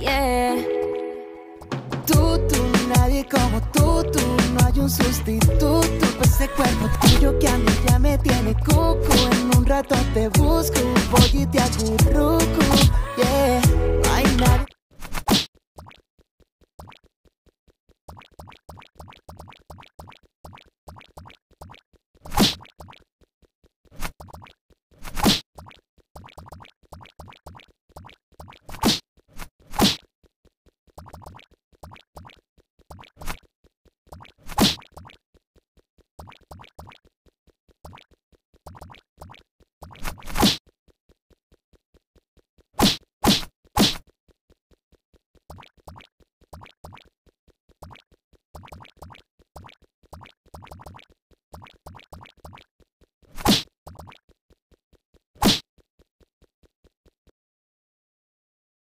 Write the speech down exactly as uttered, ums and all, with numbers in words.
yeah. Tú, tú, nadie como tú, tú, no hay un sustituto para ese cuerpo tuyo que a mí ya me tiene cucu. En un rato te busco, voy y te acurruco, yeah.